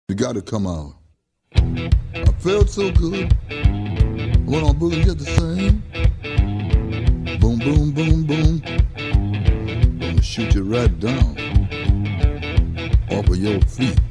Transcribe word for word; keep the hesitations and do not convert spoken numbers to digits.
You gotta come out. I felt so good. Went on boogie just the same. Boom, boom, boom, boom. Gonna shoot you right down off of your feet.